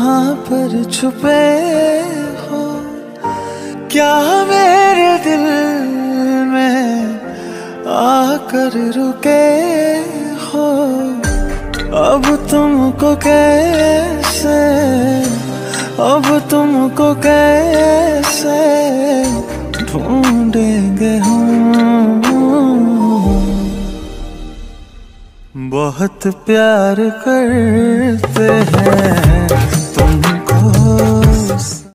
कहाँ पर छुपे हो, क्या मेरे दिल में आकर रुके हो। अब तुमको कैसे, अब तुमको कैसे ढूंढेंगे हम। बहुत प्यार करते हैं।